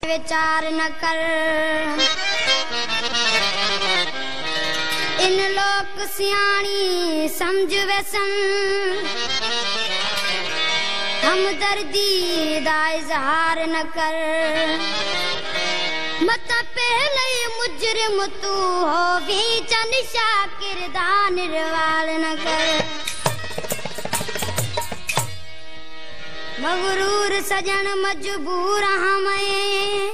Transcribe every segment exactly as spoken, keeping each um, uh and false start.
विचार न कर, इन लोक सियाणी समझ वैसन, हमदर्दी दा इजहार न कर। मत पहले मुजरिम तू हो भी चनिशा किरदार निर्वाल न कर। मगरूर सजन मजबूर हमें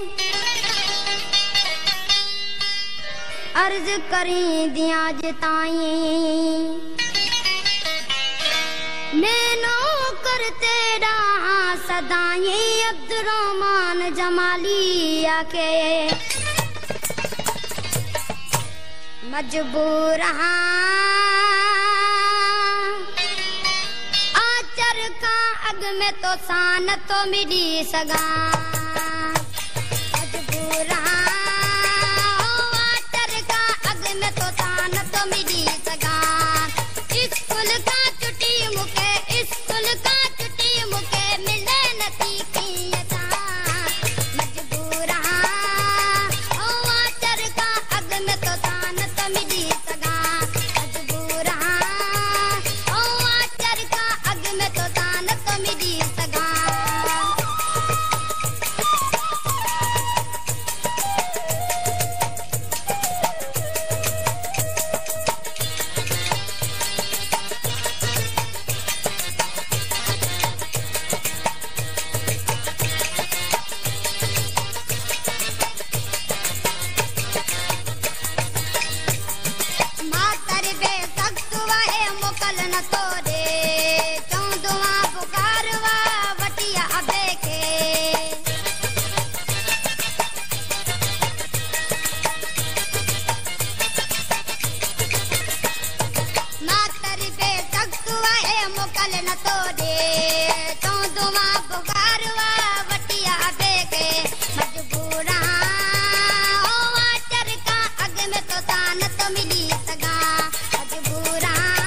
अर्ज करी दिया जताई, नैनो करते रहा सदाई अब्दुर्रहमान जमाली आके। मजबूर आचर का अग में तो सान तो मिली सगा। मजबूर आचर का अग में तो सान तो मिली सगा। स्कूल का छुट्टी मुके स्कूल का छुट्टी मुके मिले नती कियता। मजबूर आचर का अग में तो सान तो मिली सगा। मजबूर आचर का अग में तो सान तो मिली सगा। मोकल न तोरे चौदवा पुकारवा वटिया अबे के। मातर पे तख्तुआ है मोकल न तोरे चौदवा पुकारवा वटिया अबे के। मजबूर आचर का अग में तो सान तो मिली सगा। मजबूर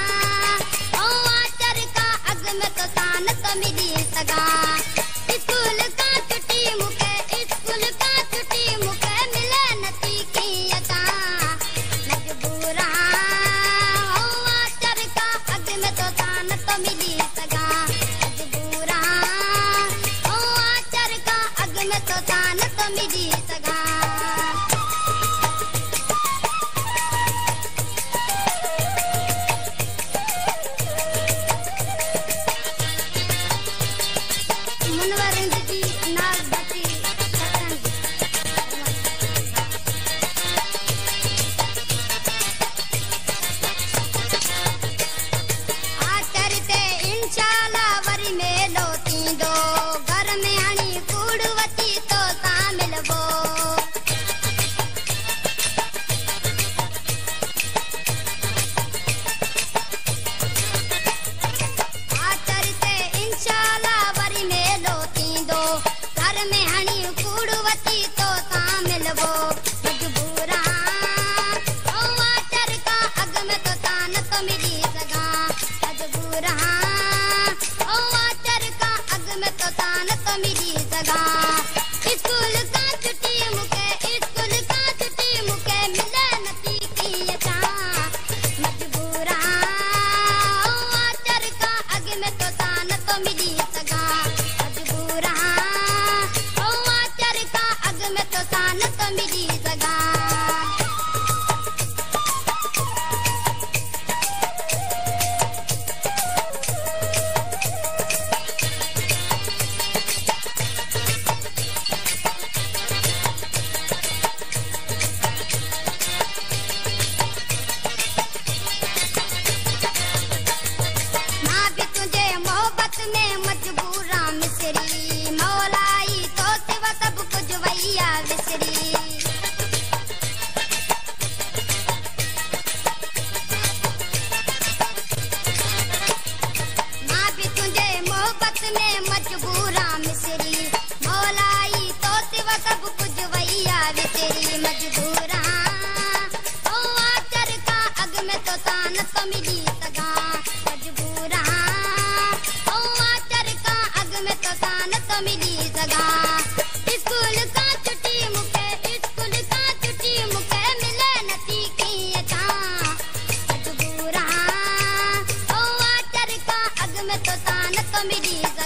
में तो सान तो मिली सगा। स्कूल का छुट्टी मुके स्कूल का छुट्टी मुके मिले नती कियता। मजबूर आचर का अग में तो सान तो मिली सगा। मजबूर आचर का अग में तो सान तो मिली सगा। मुनवरिंद जी नाग भटी आचरते इंशाल्लाह वरी में लोती दो। घर में हनी कूड़वती तो शामिल वो। आचरते इंशाल्लाह वरी में लोती दो। घर में हनी कूड़वती तो शामिल वो। मजबूर आचर का अग में तो सान तो मिली सगा। मजबूर आचर का अग में तो सान तो मिली सगा। स्कूल का छुट्टी मुके स्कूल का छुट्टी मुके मिले नती कियता। मजबूर आचर का अग में तो सान तो मिली सगा। मजबूर आचर का अग में तो सान तो मिली सगा। ना भी तुझे मोहब्बत में मजबूरा मिसरी। मौलाई तो सिवा सब कुछ वैया विसरी। ना भी तुझे मोहब्बत में मजबूरा मिसरी। मौलाई तो सिवा सब कुछ वैया विसरी। मजबूरा आचर का अग में तो सान तो मिली सगा। मजबूर आचर का अग में तो सान तो मिली सगा। स्कूल का मिली